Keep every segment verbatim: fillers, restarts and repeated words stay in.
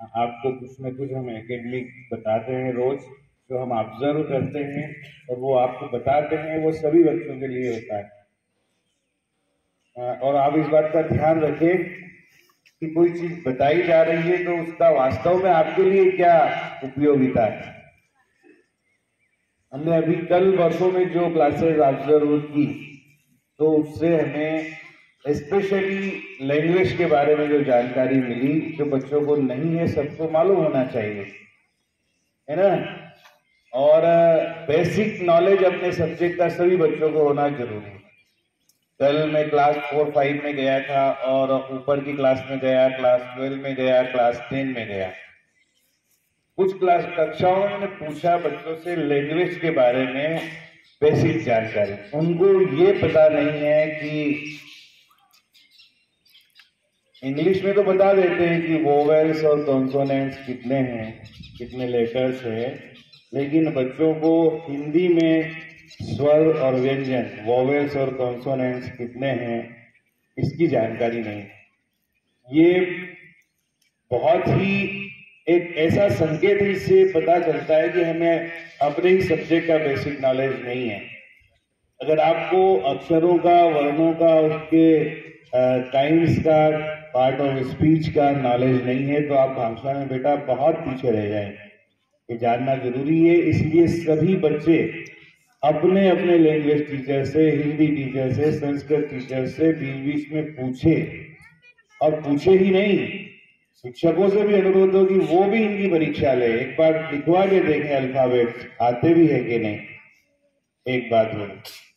आपको कुछ न कुछ हम एकेडमिक बताते हैं रोज, जो हम ऑब्जर्व करते हैं और वो आपको बताते हैं, वो सभी बच्चों के लिए होता है। और आप इस बात का ध्यान रखें कि कोई चीज बताई जा रही है तो उसका वास्तव में आपके लिए क्या उपयोगिता है। हमने अभी कल वर्षों में जो क्लासेस ऑब्जर्व की, तो उससे हमें स्पेशली लैंग्वेज के बारे में जो जानकारी मिली, जो बच्चों को नहीं है सबको मालूम होना चाहिए, है ना। और बेसिक नॉलेज अपने सब्जेक्ट का सभी बच्चों को होना जरूरी है। कल मैं क्लास फोर फाइव में गया था और ऊपर की क्लास में गया, क्लास ट्वेल्व में गया, क्लास टेन में गया। कुछ क्लास कक्षाओं में मैंने पूछा बच्चों से लैंग्वेज के बारे में बेसिक जानकारी। उनको ये पता नहीं है कि इंग्लिश में तो बता देते हैं कि वोवेल्स और कॉन्सोनेंट्स कितने हैं, कितने लेटर्स हैं, लेकिन बच्चों को हिंदी में स्वर और व्यंजन, वोवेल्स और कॉन्सोनेंट्स कितने हैं, इसकी जानकारी नहीं। ये बहुत ही एक ऐसा संकेत है, इससे पता चलता है कि हमें अपने ही सब्जेक्ट का बेसिक नॉलेज नहीं है। अगर आपको अक्षरों का, वर्णों का, उसके टाइम्स का, पार्ट ऑफ स्पीच का नॉलेज नहीं है तो आप भाषा में बेटा बहुत पीछे रह जाएंगे। ये जानना जरूरी है। इसलिए सभी बच्चे अपने अपने लैंग्वेज टीचर से, हिंदी टीचर से, संस्कृत टीचर से बीच बीच में पूछे, और पूछे ही नहीं, शिक्षकों से भी अनुरोध हो कि वो भी हिंदी परीक्षा ले, एक बार लिखवा के देखें अल्फाबेट आते भी है कि नहीं। एक बात हो।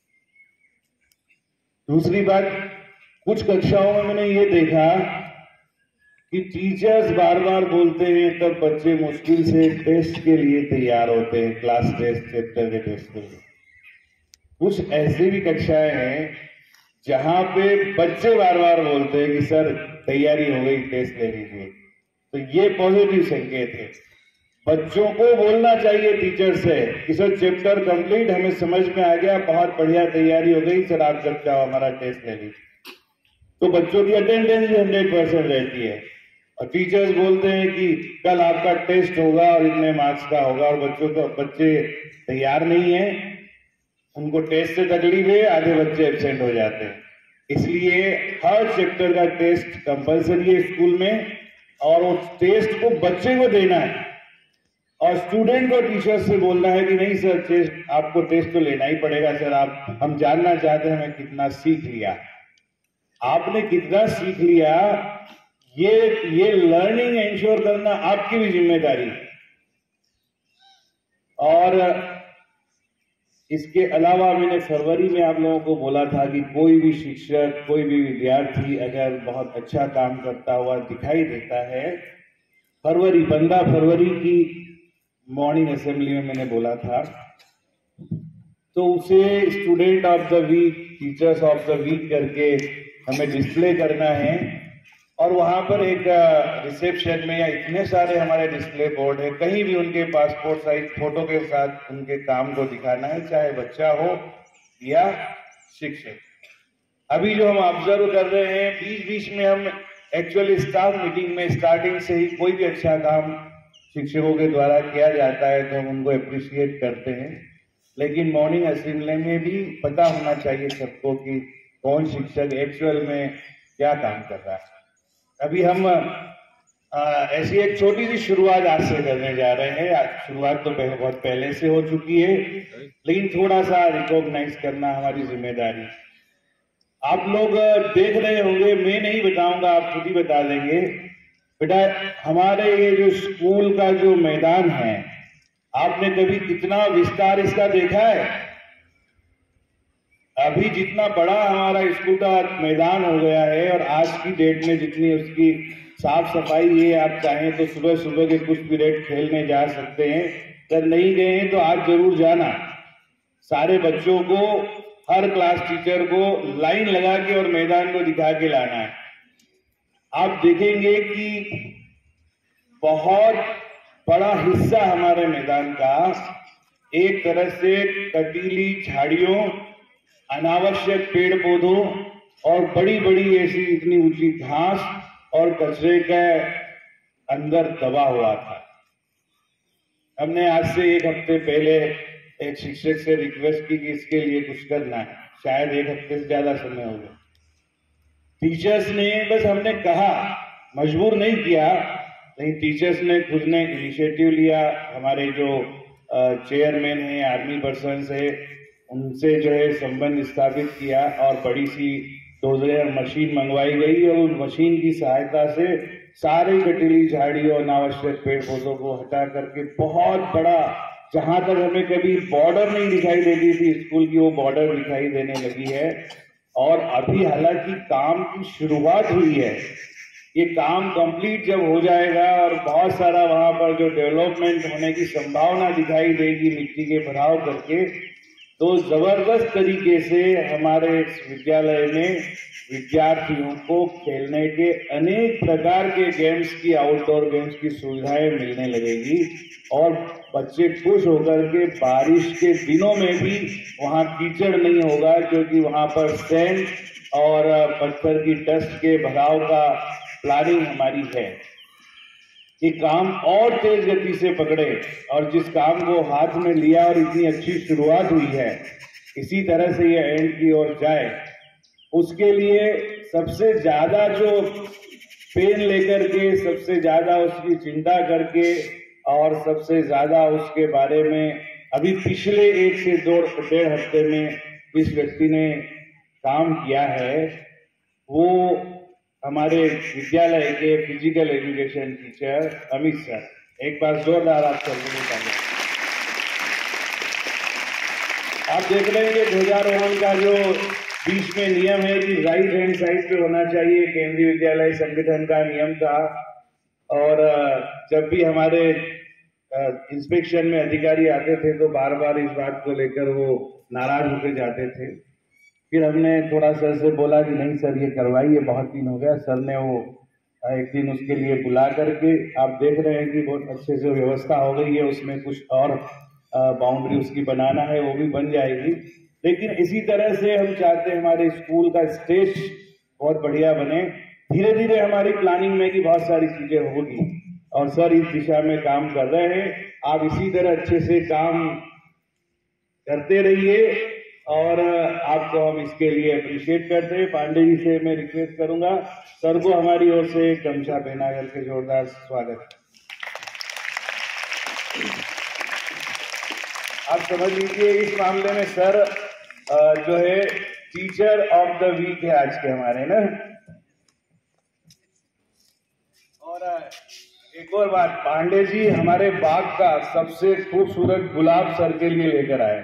दूसरी बात, कुछ कक्षाओं में मैंने ये देखा कि टीचर्स बार बार बोलते हैं तब बच्चे मुश्किल से टेस्ट के लिए तैयार होते हैं, क्लास टेस्ट, चैप्टर के टेस्ट के लिए। कुछ ऐसी भी कक्षाएं हैं जहां पे बच्चे बार बार बोलते हैं कि सर तैयारी हो गई, टेस्ट ले लीजिए। तो ये पॉजिटिव संकेत है। बच्चों को बोलना चाहिए टीचर से कि सर चैप्टर कंप्लीट, हमें समझ में आ गया, बहुत बढ़िया तैयारी हो गई, सर आप जब चाहो हमारा टेस्ट ले लीजिए। तो बच्चों की अटेंडेंस भी हंड्रेड परसेंट रहती है। और टीचर्स बोलते हैं कि कल आपका टेस्ट होगा और इतने मार्क्स का होगा, और बच्चों को बच्चे तैयार नहीं है, उनको टेस्ट से तकलीफ है, आधे बच्चे एब्सेंट हो जाते हैं। इसलिए हर चैप्टर का टेस्ट कंपलसरी है स्कूल में, और उस टेस्ट को बच्चे को देना है, और स्टूडेंट को टीचर से बोलना है कि नहीं सर टेस्ट, आपको टेस्ट तो लेना ही पड़ेगा सर, आप हम जानना चाहते हैं हमें कितना सीख लिया, आपने कितना सीख लिया। ये ये लर्निंग इंश्योर करना आपकी भी जिम्मेदारी है। और इसके अलावा मैंने फरवरी में आप लोगों को बोला था कि कोई भी शिक्षक, कोई भी विद्यार्थी अगर बहुत अच्छा काम करता हुआ दिखाई देता है, फरवरी पंद्रह फरवरी की मॉर्निंग असेंबली में मैंने बोला था, तो उसे student of the week, teachers of the week करके हमें डिस्प्ले करना है। और वहां पर एक रिसेप्शन में, या इतने सारे हमारे डिस्प्ले बोर्ड है, कहीं भी उनके पासपोर्ट साइज फोटो के साथ उनके काम को दिखाना है, चाहे बच्चा हो या शिक्षक। अभी जो हम ऑब्जर्व कर रहे हैं, बीच बीच में हम एक्चुअली स्टाफ मीटिंग में स्टार्टिंग से ही कोई भी अच्छा काम शिक्षकों के द्वारा किया जाता है तो हम उनको अप्रिशिएट करते हैं, लेकिन मॉर्निंग असेंबली में भी पता होना चाहिए सबको कि कौन शिक्षक एक्चुअल में क्या काम कर रहा है। अभी हम आ, ऐसी एक छोटी सी शुरुआत आज से करने जा रहे हैं। शुरुआत तो पहले, बहुत पहले से हो चुकी है, लेकिन थोड़ा सा रिकॉग्नाइज करना हमारी जिम्मेदारी। आप लोग देख रहे होंगे, मैं नहीं बताऊंगा, आप खुद ही बता देंगे। बेटा हमारे ये जो स्कूल का जो मैदान है, आपने कभी कितना विस्तार इसका देखा है? अभी जितना बड़ा हमारा स्कूल का मैदान हो गया है, और आज की डेट में जितनी उसकी साफ सफाई है, आप चाहें तो सुबह सुबह के कुछ पीरियड खेलने जा सकते हैं। अगर नहीं गए हैं तो आज जरूर जाना। सारे बच्चों को, हर क्लास टीचर को लाइन लगा के और मैदान को दिखा के लाना है। आप देखेंगे कि बहुत बड़ा हिस्सा हमारे मैदान का एक तरह से कटीली झाड़ियों, अनावश्यक पेड़ पौधों और बड़ी बड़ी ऐसी इतनी ऊंची घास और कचरे का अंदर दबा हुआ था। हमने आज से एक हफ्ते पहले एक शिक्षक से रिक्वेस्ट की कि इसके लिए कुछ करना है, शायद एक हफ्ते से ज्यादा समय हो गया। टीचर्स ने बस हमने कहा, मजबूर नहीं किया, लेकिन टीचर्स ने खुद ने इनिशिएटिव लिया। हमारे जो चेयरमैन है, आर्मी पर्सन है, उनसे जो है संबंध स्थापित किया और बड़ी सी डोजर मशीन मंगवाई गई और उस मशीन की सहायता से सारे कटीली झाड़ियों और अनावश्यक पेड़ पौधों को हटा करके बहुत बड़ा, जहां तक हमें कभी बॉर्डर नहीं दिखाई देती थी स्कूल की, वो बॉर्डर दिखाई देने लगी है। और अभी हालांकि काम की शुरुआत हुई है, ये काम कंप्लीट जब हो जाएगा और बहुत सारा वहां पर जो डेवलपमेंट होने की संभावना दिखाई देगी मिट्टी के भराव करके, तो जबरदस्त तरीके से हमारे विद्यालय में विद्यार्थियों को खेलने के अनेक प्रकार के गेम्स की, आउटडोर गेम्स की सुविधाएं मिलने लगेगी और बच्चे खुश होकर के बारिश के दिनों में भी वहां कीचड़ नहीं होगा, क्योंकि वहां पर सैंड और पत्थर की डस्ट के भराव का प्लानिंग हमारी है। ये काम और तेज गति से पकड़े और जिस काम को हाथ में लिया और इतनी अच्छी शुरुआत हुई है, इसी तरह से ये एंड की ओर जाए। उसके लिए सबसे ज्यादा जो पेन लेकर के, सबसे ज्यादा उसकी चिंता करके और सबसे ज्यादा उसके बारे में अभी पिछले एक से दो डेढ़ हफ्ते में इस व्यक्ति ने काम किया है, वो हमारे विद्यालय के physical education teacher Amit sir. एक बार जोरदार आप सबके लिए तालियां। आप देख रहे हैं कि ध्वजारोहण का जो बीच में नियम है कि राइट हैंड साइड पे होना चाहिए, केंद्रीय विद्यालय संगठन का नियम था। और जब भी हमारे इंस्पेक्शन में अधिकारी आते थे तो बार बार इस बात को लेकर वो नाराज होकर जाते थे। फिर हमने थोड़ा सर से बोला कि नहीं सर, ये करवाइए, बहुत दिन हो गया। सर ने वो एक दिन उसके लिए बुला करके, आप देख रहे हैं कि बहुत अच्छे से व्यवस्था हो गई है, उसमें कुछ और बाउंड्री उसकी बनाना है, वो भी बन जाएगी। लेकिन इसी तरह से हम चाहते हैं हमारे स्कूल का स्टेज बहुत बढ़िया बने। धीरे धीरे हमारी प्लानिंग में की बहुत सारी चीजें होगी और सर इस दिशा में काम कर रहे हैं। आप इसी तरह अच्छे से काम करते रहिए और आपको हम इसके लिए अप्रिशिएट करते हैं। पांडे जी से मैं रिक्वेस्ट करूंगा, सर को हमारी ओर से गमछा पहना करके जोरदार स्वागत। आप समझ लीजिए इस मामले में सर जो है टीचर ऑफ द वीक है आज के हमारे ना। और एक और बात, पांडे जी हमारे बाग का सबसे खूबसूरत गुलाब सर के लिए लेकर आए।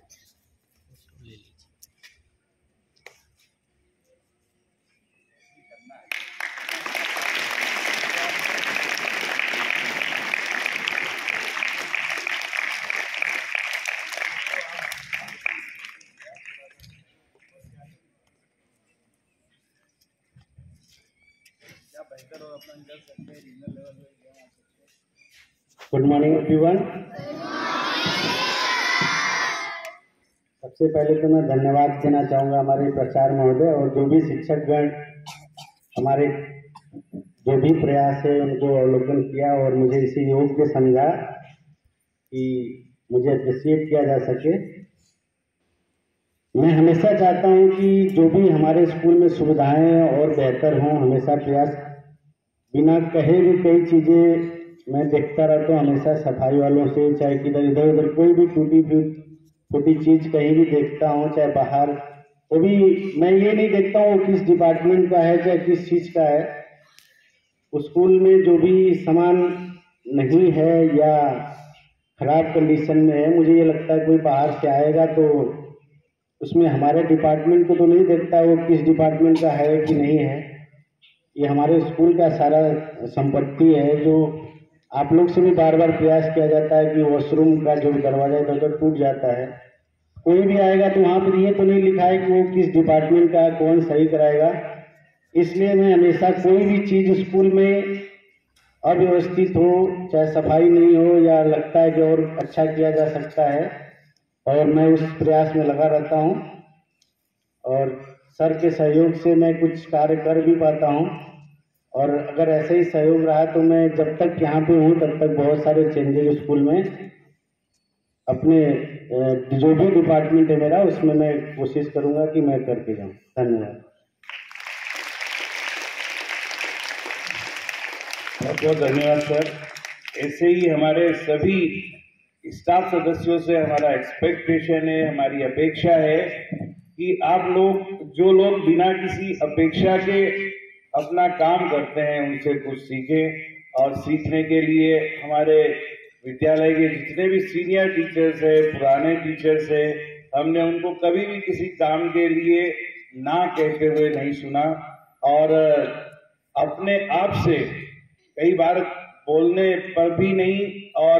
Good morning everyone. सबसे पहले तो मैं धन्यवाद देना चाहूँगा हमारे प्रचार महोदय और जो भी शिक्षकगण हमारे जो भी प्रयास है उनको अवलोकन किया और मुझे इसी योग्य समझा कि मुझे अप्रिशिएट किया जा सके। मैं हमेशा चाहता हूँ कि जो भी हमारे स्कूल में सुविधाएं और बेहतर हों, हमेशा प्रयास बिना कहे भी कई चीज़ें मैं देखता रहता हूँ हमेशा सफाई वालों से, चाहे किधर इधर उधर कोई भी टूटी छोटी चीज़ कहीं भी देखता हूँ, चाहे बाहर, वो भी मैं ये नहीं देखता हूँ किस डिपार्टमेंट का है चाहे किस चीज़ का है। उस स्कूल में जो भी सामान नहीं है या खराब कंडीशन में है, मुझे ये लगता है कोई बाहर से आएगा तो उसमें हमारे डिपार्टमेंट को तो नहीं देखता वो किस डिपार्टमेंट का है कि नहीं है। ये हमारे स्कूल का सारा संपत्ति है, जो आप लोग से भी बार बार प्रयास किया जाता है कि वॉशरूम का जो दरवाजा इधर उधर टूट जाता है, कोई भी आएगा तो वहाँ पर ये तो नहीं लिखा है कि वो किस डिपार्टमेंट का, कौन सही कराएगा। इसलिए मैं हमेशा कोई भी चीज़ स्कूल में अव्यवस्थित हो, चाहे सफाई नहीं हो या लगता है कि और अच्छा किया जा सकता है, और मैं उस प्रयास में लगा रहता हूँ और सर के सहयोग से मैं कुछ कार्य कर भी पाता हूँ। और अगर ऐसे ही सहयोग रहा तो मैं जब तक यहाँ पे हूँ तब तक बहुत सारे चेंजेस स्कूल में अपने जो भी डिपार्टमेंट है मेरा उसमें मैं कोशिश करूँगा कि मैं करके जाऊँ। धन्यवाद। बहुत बहुत धन्यवाद सर। ऐसे ही हमारे सभी स्टाफ सदस्यों से हमारा एक्सपेक्टेशन है, हमारी अपेक्षा है कि आप लोग जो लोग बिना किसी अपेक्षा के अपना काम करते हैं उनसे कुछ सीखें। और सीखने के लिए हमारे विद्यालय के जितने भी सीनियर टीचर्स हैं, पुराने टीचर्स हैं, हमने उनको कभी भी किसी काम के लिए ना कहते हुए नहीं सुना और अपने आप से कई बार बोलने पर भी नहीं और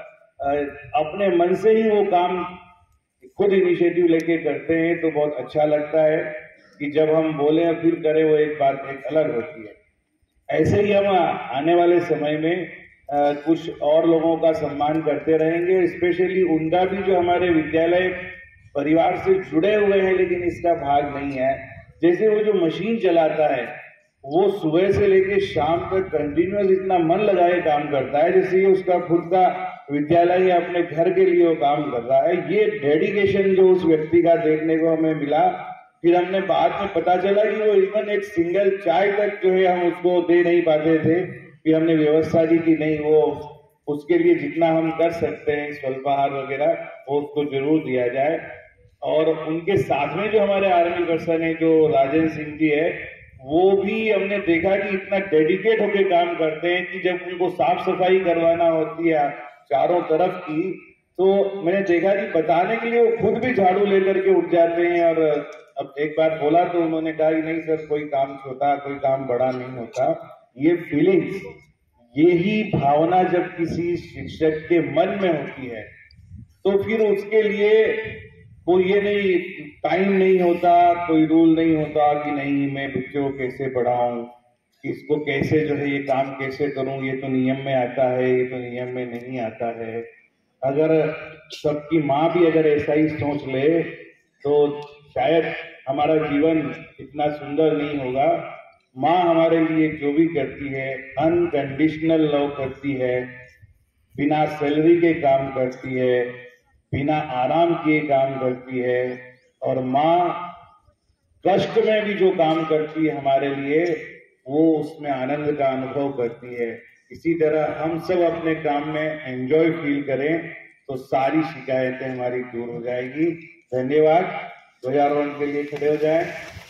अपने मन से ही वो काम खुद इनिशिएटिव लेके करते हैं तो बहुत अच्छा लगता है कि जब हम बोले और फिर करें वो एक बात एक अलग होती है। ऐसे ही हम आने वाले समय में आ, कुछ और लोगों का सम्मान करते रहेंगे, स्पेशली उनका भी जो हमारे विद्यालय परिवार से जुड़े हुए हैं लेकिन इसका भाग नहीं है। जैसे वो जो मशीन चलाता है वो सुबह से लेकर शाम तक कंटिन्यूअस इतना मन लगाए काम करता है जैसे ये उसका खुद का विद्यालय या अपने घर के लिए वो काम कर रहा है। ये डेडिकेशन जो उस व्यक्ति का देखने को हमें मिला, फिर हमने बाद में पता चला कि वो इवन एक सिंगल चाय तक जो है हम उसको दे नहीं पाते थे, फिर हमने व्यवस्था की कि नहीं वो उसके लिए जितना हम कर सकते हैं स्वल्पाहार वगैरह वो उसको जरूर दिया जाए। और उनके साथ में जो हमारे आर्मी पर्सन है जो राजेंद्र सिंह जी है वो भी हमने देखा कि इतना डेडिकेट होकर काम करते हैं कि जब उनको साफ सफाई करवाना होती है चारों तरफ की तो मैंने देखा कि बताने के लिए वो खुद भी झाड़ू लेकर के उठ जाते हैं। और अब एक बार बोला तो उन्होंने कहा कि नहीं सर कोई काम छोटा कोई काम बड़ा नहीं होता। ये फीलिंग्स, यही भावना जब किसी शिक्षक के मन में होती है तो फिर उसके लिए कोई ये नहीं टाइम नहीं होता, कोई रूल नहीं होता कि नहीं मैं बच्चों को कैसे पढ़ाऊं, इसको कैसे जो है ये काम कैसे करूं, ये तो नियम में आता है, ये तो नियम में नहीं आता है। अगर सबकी माँ भी अगर ऐसा ही सोच ले तो शायद हमारा जीवन इतना सुंदर नहीं होगा। माँ हमारे लिए जो भी करती है अनकंडीशनल लव करती है, बिना सैलरी के काम करती है, बिना आराम किए काम करती है और माँ कष्ट में भी जो काम करती है हमारे लिए वो उसमें आनंद का अनुभव करती है। इसी तरह हम सब अपने काम में एंजॉय फील करें तो सारी शिकायतें हमारी दूर हो जाएगी। धन्यवाद। ध्वजारोहण के लिए खड़े हो जाएं।